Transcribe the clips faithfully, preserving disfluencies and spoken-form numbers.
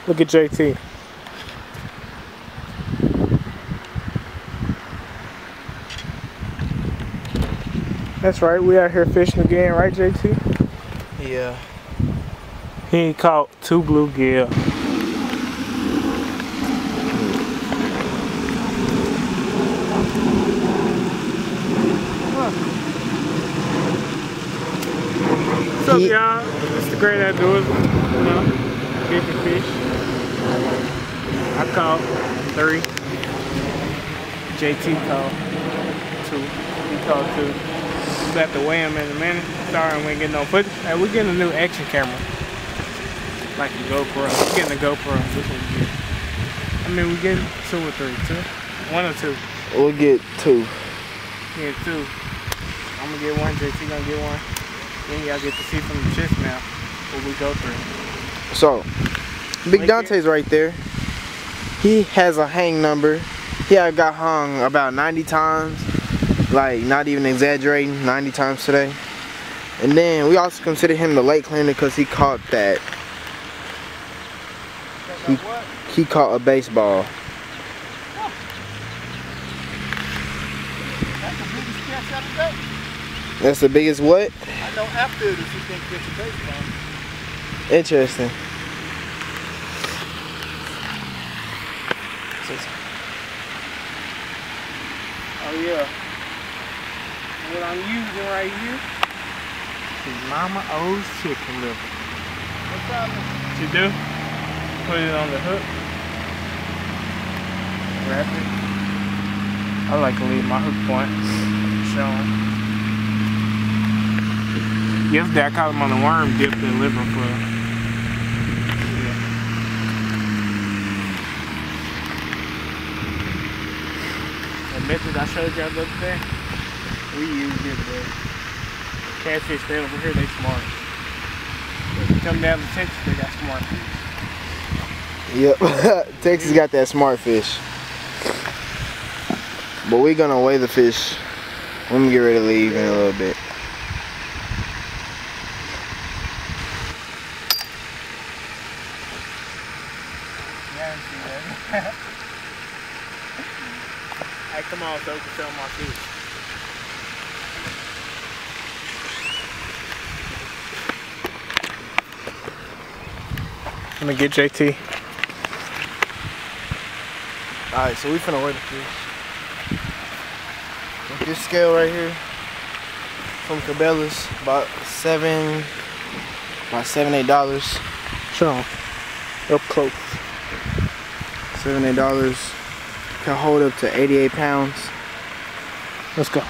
Look at J T. That's right, we out here fishing again, right J T? Yeah. He caught two bluegill. What's up, y'all? It's the Great Outdoors. You know, fishing fish. I caught three. J T caught two. He caught two. We got to weigh him in a minute. Sorry, we ain't getting no footage. Hey, we're getting a new action camera. Like a GoPro. We're getting a GoPro. This one we get. I mean, we getting two or three. Two? One or two? We'll get two. Yeah, two. I'm gonna get one. J T gonna get one. Then y'all get to see from the chest now what we go through. So, Big Dante's right there. He has a hang number. He had got hung about ninety times. Like, not even exaggerating, ninety times today. And then we also consider him the lake cleaner because he caught that. He, he caught a baseball. That's the biggest catch of the day. That's the biggest what? I know outfitters who think it's a baseball. Interesting. Oh yeah. What I'm using right here is Mama O's chicken liver. What's up? What you do? Put it on the hook. Wrap it. I like to leave my hook point showing. Yesterday I caught him on the worm dipped in liver for. Yeah. The method I showed y'all the other day, we use it, but catfish, they over here, they smart. If you come down to Texas, they got smart fish. Yep, Texas got that smart fish. But we're gonna weigh the fish when we get ready to leave in a little bit. Hey, come on, so we can sell my fish. Let me get J T. Alright, so we finna weigh the fish. With this scale right here from Cabela's, about seven, about seven, eight dollars. Show 'em. Up close. Seven, eight dollars. Can hold up to eighty-eight pounds. Let's go.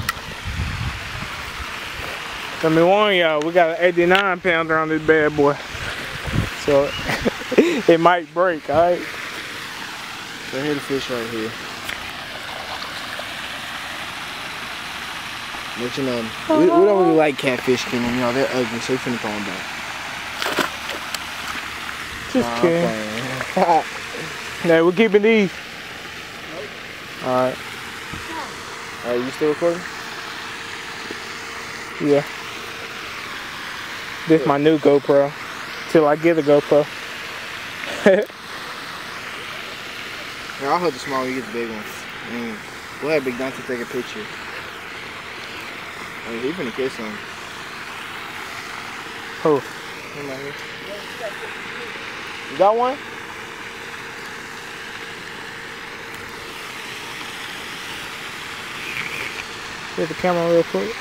Let me warn y'all, we got an eighty-nine pounder on this bad boy. So it might break, alright? So here's the fish right here. But you know, we, we don't really like catfish skin, you know, they're ugly, so we finna throw them back. Just Nah, kidding. Nah, we're keeping these. Alright. Alright, you still recording? Yeah. This is my new GoPro. Till I get a GoPro. Yeah, I'll hold the small, you get the big ones. Mm. We'll have Big Dante take a picture. Oh, he's finna kiss him. Oh. Come on here. You got one? Hit the camera real quick.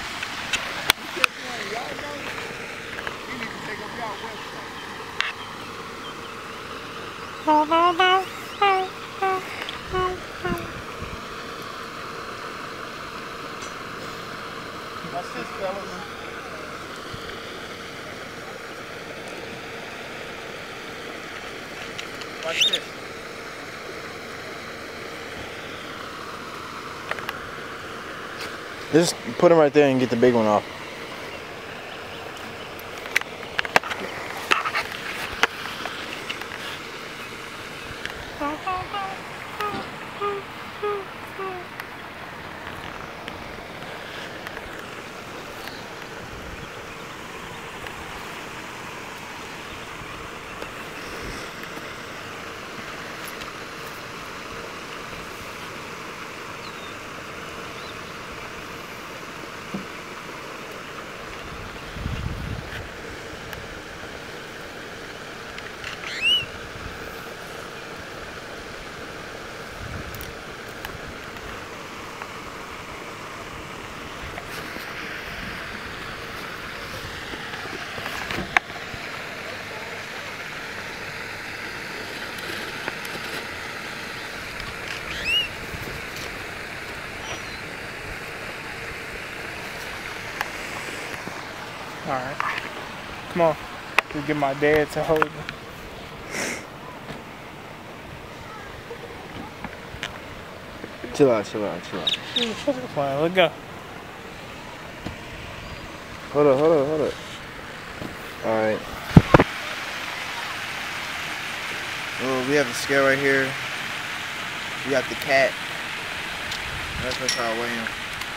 What's this, fellas? Watch this. Just put him right there and get the big one off. Alright. Come on. Just get my dad to hold me. Chill out, chill out, chill out. Fine, let's go. Hold up, hold up, hold up. Alright. Well, we have the scale right here. We got the cat. That's what's how I weigh him.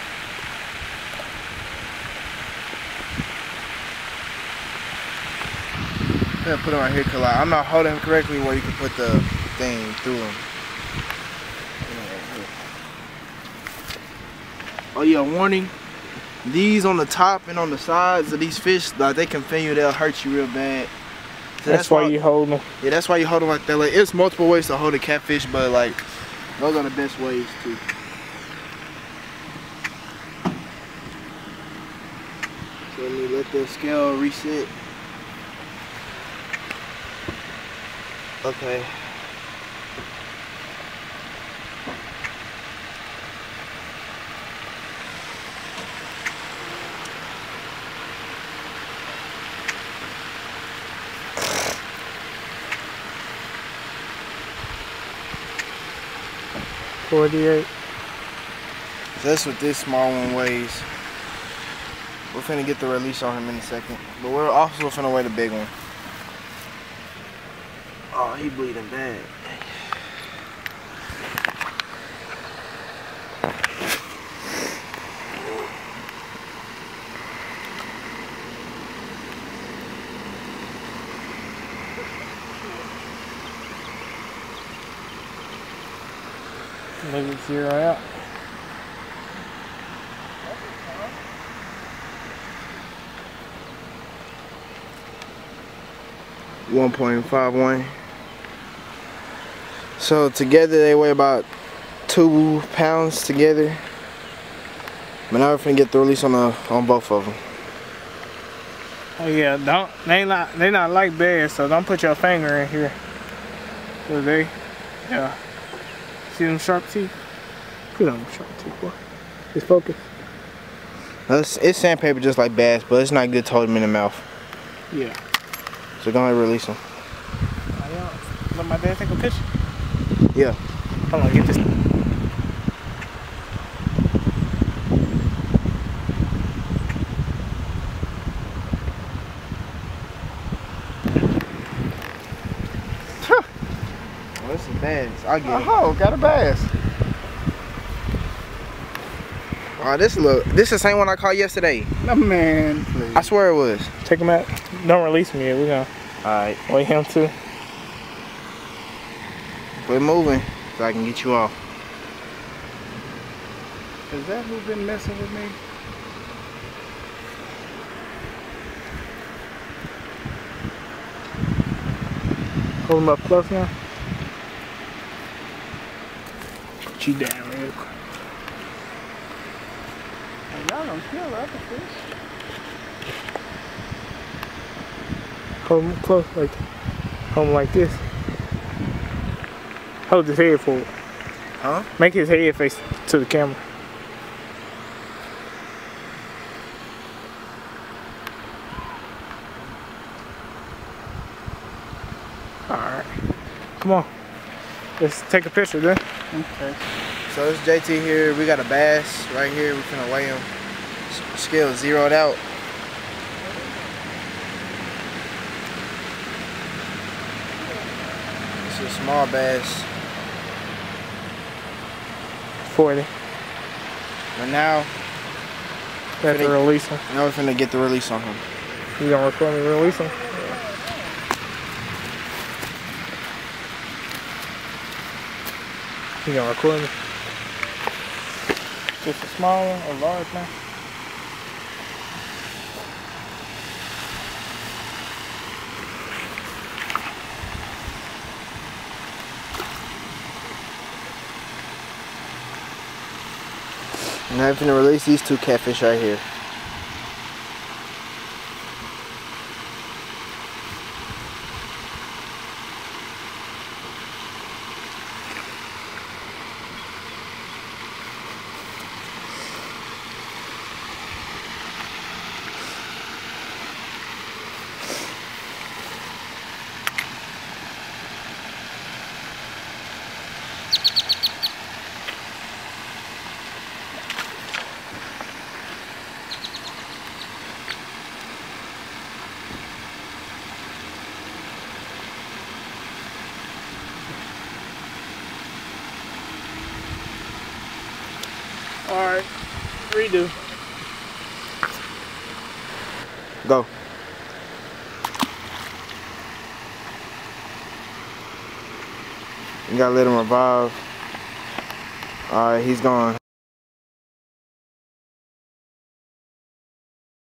I'm gonna put him right here because like, I'm not holding him correctly where you can put the thing through him. Oh yeah, warning. These on the top and on the sides of these fish, like they can fin you, they'll hurt you real bad. So that's, that's why, why you hold them. Yeah, that's why you hold them like that. Like, it's multiple ways to hold a catfish, but like those are the best ways too. So let me let the scale reset. Okay. forty-eight. So that's what this small one weighs. We're finna get the release on him in a second. But we're also finna weigh the big one. Oh, he bleeding bad. Let it zero out. one point five one. So together they weigh about two pounds together. But now we're finna get the release on the on both of them. Oh yeah, don't they not they not like bass, so don't put your finger in here. So they, yeah. See them sharp teeth? Put on them sharp teeth, boy. Just focus. It's, it's sandpaper just like bass, but it's not good to hold them in the mouth. Yeah. So go ahead and release them. Oh, yeah. Let my dad take a picture. Yeah. Hold on, get this. Oh, this is bass. I'll get it. Oh, got a bass. Oh, this look. This is the same one I caught yesterday. No, man, please. I swear it was. Take him out. Don't release me yet. We're gonna Alright. weigh him too. Quit moving so I can get you off. Is that who been messing with me? Hold him up close now. Put you down real quick. Y'all don't kill other fish. Hold him close like hold him like this. Hold his head forward. Huh? Make his head face to the camera. Alright. Come on. Let's take a picture then. Okay. So it's J T here. We got a bass right here. We're gonna weigh him. Scale zeroed out. It's a small bass. forty. But now, That's a release him. now we're finna get the release on him. You gonna record me release him? You gonna record me? Just a small one or large one? Now I'm finna release these two catfish right here. Alright, redo. Go. You gotta let him revive. Alright, he's gone.